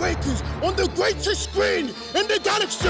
Awakens on the greatest screen in the galaxy.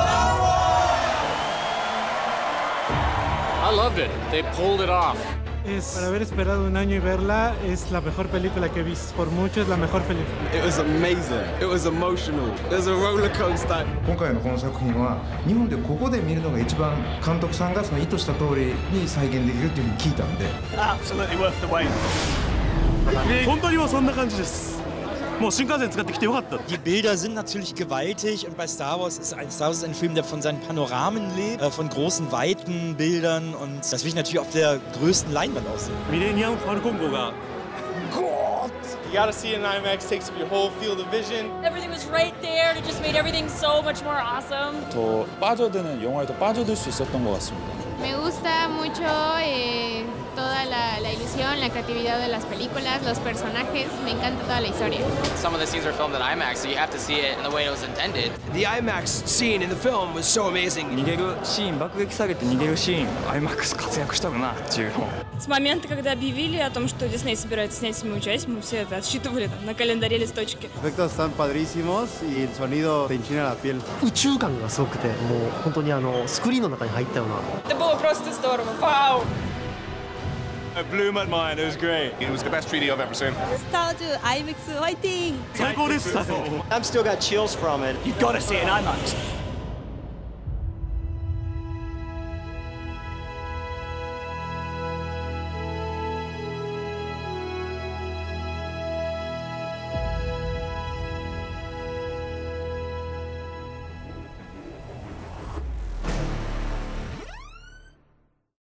I loved it. They pulled it off. Para haber esperado un año y verla, es la mejor película que he visto. Por mucho es la mejor película. It was amazing. It was emotional. It was a roller coaster. 今回のこの作品は日本でここで見るのが一番監督さんがその意図した通りに再現できるっていうふうに聞いたんで。 Absolutely worth the wait. 本当にもうそんな感じです。もう新幹線使ってきてよかった。 Die Bilder sind natürlich gewaltig und bei Star Wars ist ein Film, der von seinen Panoramen lebt, von großen, weiten Bildern und das will ich natürlich auf der größten Leinwand aussehen. Millennium Falcon号が You gotta see it in IMAX, takes up your whole field of vision. Everything was right there and it just made everything so much more awesome. 더 빠져드는 영화에 더 빠져들 수 있었던 것 같습니다. Me gusta mucho toda la ilusión, la creatividad de las películas, los personajes. Me encanta toda la historia. Some of the scenes were filmed in IMAX, so you have to see it in the way it was intended. The IMAX scene in the film was so amazing. 逃げるシーン、爆撃下げて逃げるシーン、IMAX 活躍したなっていうの。 С момента, когда объявили о том, что Disney собирается снять седьмую часть, мы все это отсчитывали там, на календаре листочки. Efectos están padrísimos y el sonido te enchina la piel. 宇宙感がすごくて、もう本当にスクリーンの中に入ったような。 Это было просто здорово. Вау! It blew my mind. It was great. It was the best 3D I've ever seen. Star Wars IMAX fighting. 最高でしたよ。 I've still got chills from it. You gotta see it in IMAX.